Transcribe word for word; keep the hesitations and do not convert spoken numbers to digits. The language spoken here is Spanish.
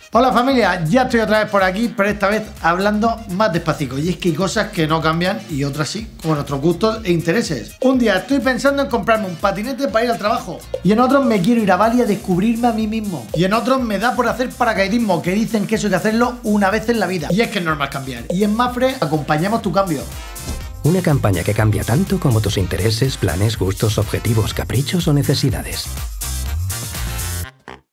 Hola familia, ya estoy otra vez por aquí, pero esta vez hablando más despacito. Y es que hay cosas que no cambian y otras sí, como nuestros gustos e intereses. Un día estoy pensando en comprarme un patinete para ir al trabajo, y en otros me quiero ir a Bali a descubrirme a mí mismo, y en otros me da por hacer paracaidismo, que dicen que eso hay que hacerlo una vez en la vida. Y es que es normal cambiar, y en Mapfre acompañamos tu cambio. Una campaña que cambia tanto como tus intereses, planes, gustos, objetivos, caprichos o necesidades.